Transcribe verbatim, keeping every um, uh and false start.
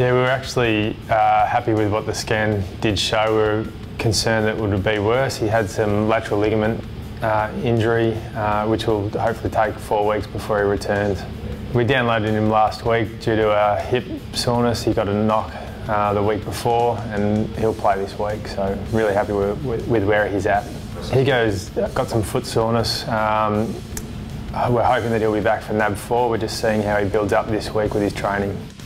Yeah, we were actually uh, happy with what the scan did show. We were concerned that it would be worse. He had some lateral ligament uh, injury, uh, which will hopefully take four weeks before he returns. We downloaded him last week due to a hip soreness. He got a knock uh, the week before, and he'll play this week, so really happy with, with, with where he's at. He goes, got some foot soreness. Um, we're hoping that he'll be back for N A B four. We're just seeing how he builds up this week with his training.